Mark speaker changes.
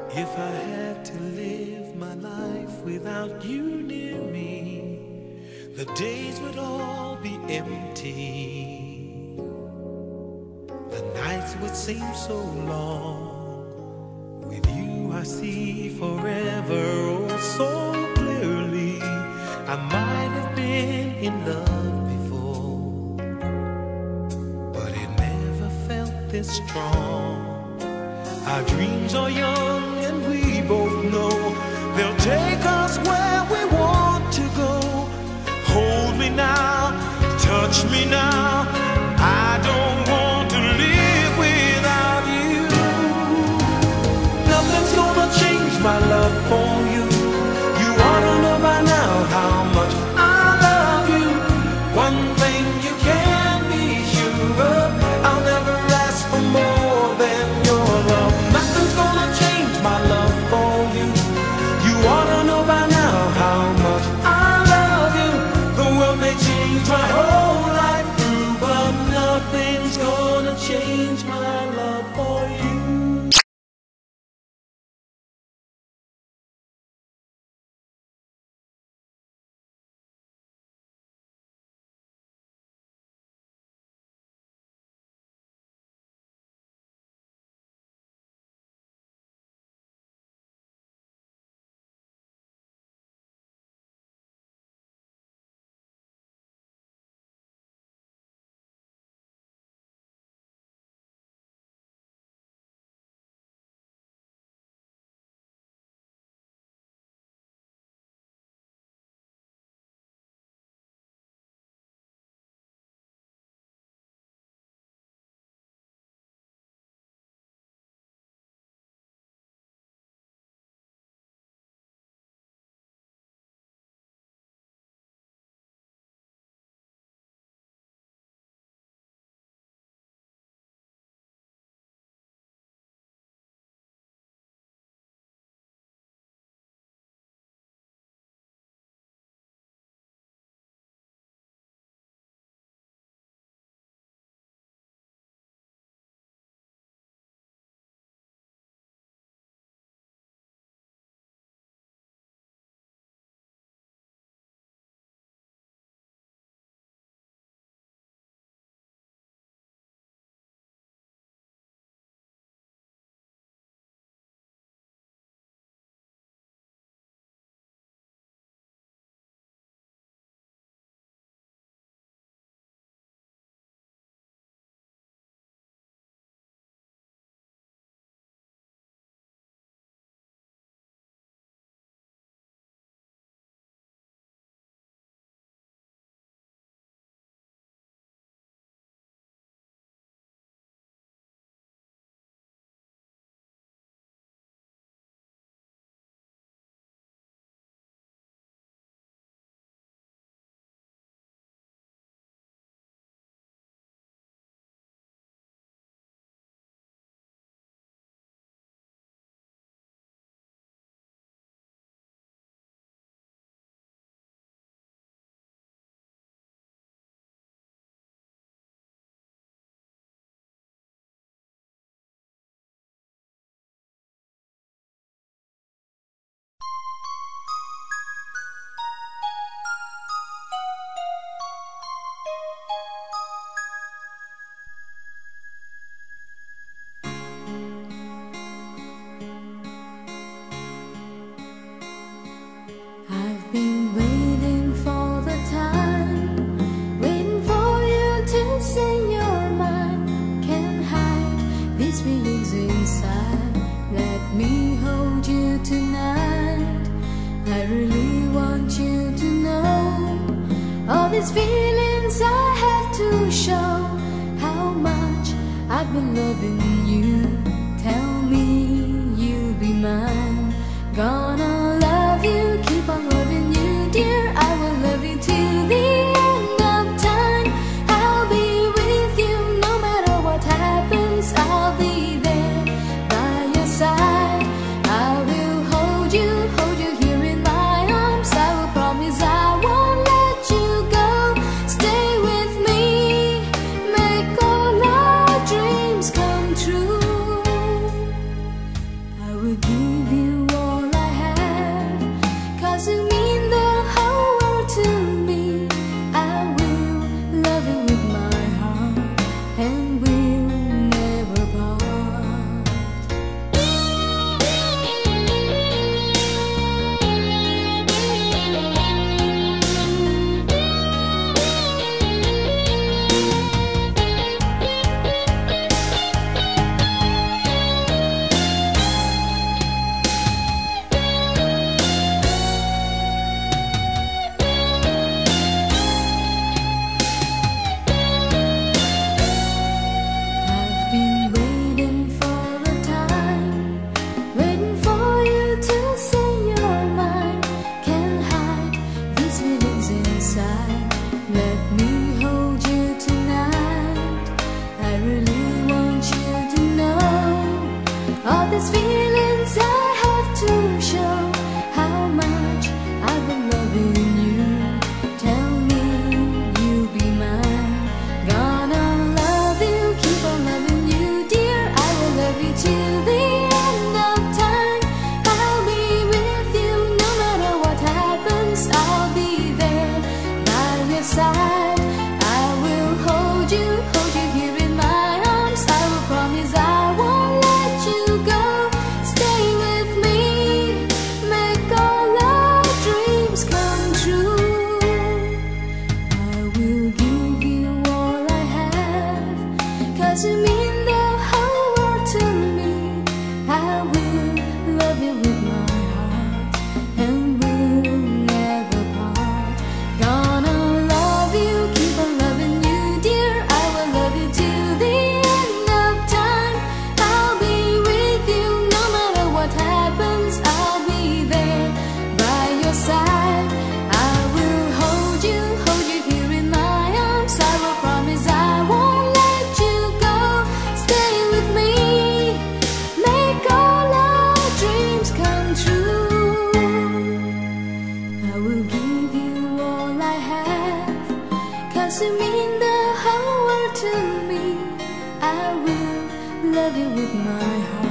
Speaker 1: If I had to live my life without you near me, the days would all be empty. The nights would seem so long. With you I see forever oh so clearly. I might have been in love before, but it never felt this strong. Our dreams are young and we both know they'll take us where we want to go. Hold me now, touch me now. I don't want to live without you. Nothing's gonna change my love for you. You ought to know by now how much I love you. One thing you can be sure of, I'll never ask for more than your love. Nothing's gonna change my love for you. You ought to know by now how much I love you. The world may change my whole life through, but nothing's gonna change my love for you.
Speaker 2: These feelings I have to show how much I've been loving you. Tell me you'll be mine. Gonna love you, keep on loving you, dear. I will love you till the end of time. I'll be with you no matter what happens. I'll be there by your side. I will hold you here in my arms. I will promise I won't let you go. Stay with me, make all our dreams come true. my heart.